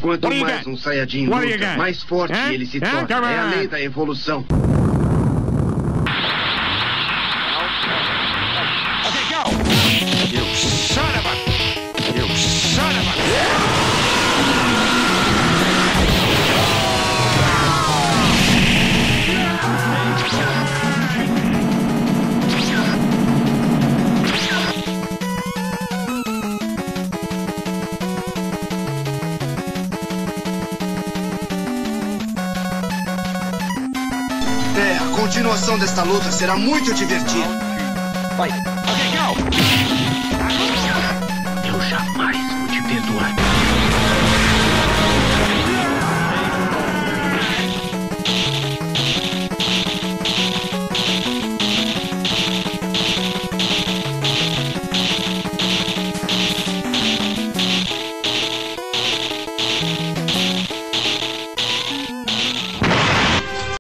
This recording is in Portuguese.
Quanto mais um Saiyajin luta, mais forte ele se torna. É a lei da evolução. Okay, go! You son of a... You son of a... A continuação desta luta será muito divertida. Vai. Okay, go! Eu jamais vou te perdoar.